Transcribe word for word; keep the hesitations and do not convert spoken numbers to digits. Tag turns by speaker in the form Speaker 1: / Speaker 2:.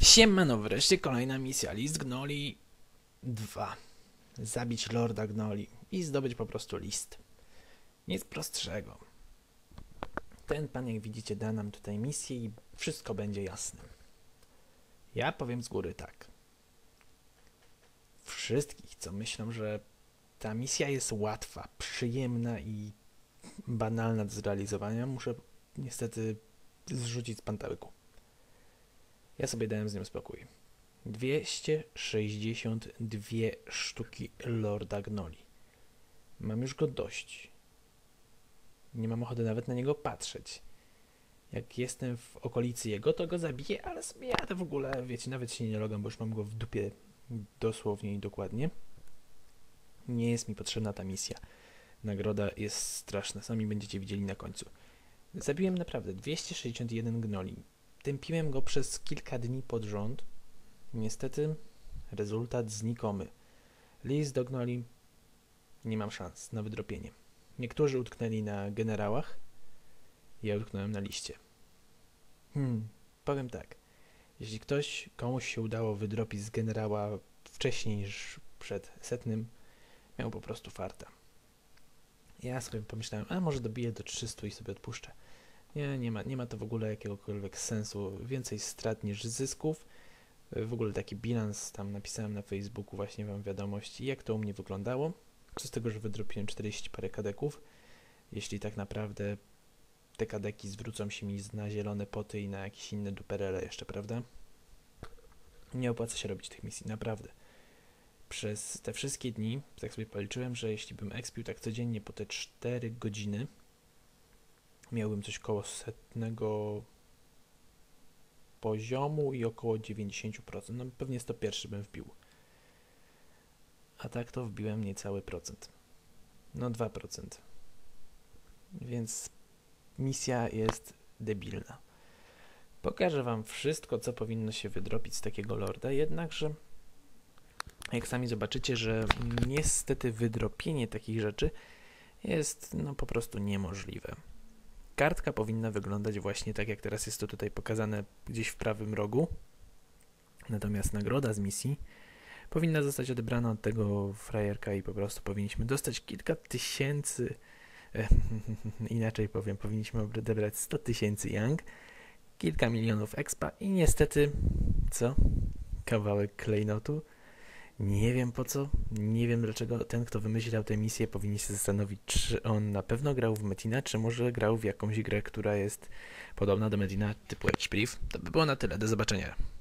Speaker 1: Siemano, wreszcie kolejna misja. List Gnoli dwa. Zabić Lorda Gnoli i zdobyć po prostu list. Nic prostszego. Ten pan, jak widzicie, da nam tutaj misję i wszystko będzie jasne. Ja powiem z góry tak. Wszystkich, co myślą, że ta misja jest łatwa, przyjemna i banalna do zrealizowania, muszę niestety zrzucić z pantełyku. Ja sobie dałem z nią spokój. dwieście sześćdziesiąt dwie sztuki Lorda Gnoli. Mam już go dość. Nie mam ochoty nawet na niego patrzeć. Jak jestem w okolicy jego, to go zabiję, ale sobie jadę w ogóle, wiecie, nawet się nie logam, bo już mam go w dupie dosłownie i dokładnie. Nie jest mi potrzebna ta misja. Nagroda jest straszna, sami będziecie widzieli na końcu. Zabiłem naprawdę dwieście sześćdziesiąt jeden gnoli. Tępiłem go przez kilka dni pod rząd. Niestety rezultat znikomy. List do gnoli nie mam szans na wydropienie. Niektórzy utknęli na generałach, ja utknąłem na liście. Hmm, powiem tak. Jeśli ktoś, komuś się udało wydropić z generała wcześniej niż przed setnym, miał po prostu farta. Ja sobie pomyślałem, a może dobiję do trzystu i sobie odpuszczę. Nie, nie ma, nie ma to w ogóle jakiegokolwiek sensu. Więcej strat niż zysków. W ogóle taki bilans tam napisałem na Facebooku właśnie wam wiadomości, jak to u mnie wyglądało. Co z tego, że wydropiłem czterdzieści parę kadeków. Jeśli tak naprawdę te kadeki zwrócą się mi na zielone poty i na jakieś inne duperele jeszcze, prawda? Nie opłaca się robić tych misji, naprawdę. Przez te wszystkie dni, tak sobie policzyłem, że jeśli bym expił tak codziennie po te cztery godziny, miałbym coś koło setnego poziomu i około dziewięćdziesiąt procent. No pewnie sto jeden bym wbił. A tak to wbiłem niecały procent. No dwa procent. Więc misja jest debilna. Pokażę wam wszystko, co powinno się wydropić z takiego lorda, jednakże jak sami zobaczycie, że niestety wydropienie takich rzeczy jest no po prostu niemożliwe. Kartka powinna wyglądać właśnie tak, jak teraz jest to tutaj pokazane gdzieś w prawym rogu. Natomiast nagroda z misji powinna zostać odebrana od tego frajerka i po prostu powinniśmy dostać kilka tysięcy, e, inaczej powiem, powinniśmy odebrać sto tysięcy yang, kilka milionów expa i niestety, co? Kawałek klejnotu. Nie wiem po co, nie wiem dlaczego ten, kto wymyślał tę misję, powinien się zastanowić, czy on na pewno grał w Metina, czy może grał w jakąś grę, która jest podobna do Metina typu Edgebrief. To by było na tyle, do zobaczenia.